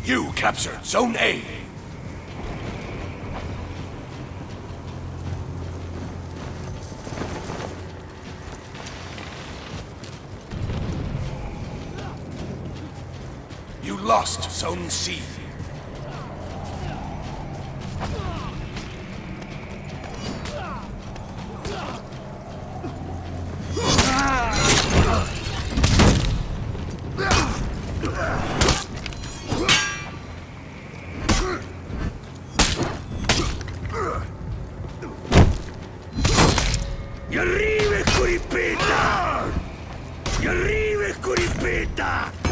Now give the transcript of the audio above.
You captured Zone A. You lost Zone C. Y arriba, Escuripeta! Y arriba, Escuripeta!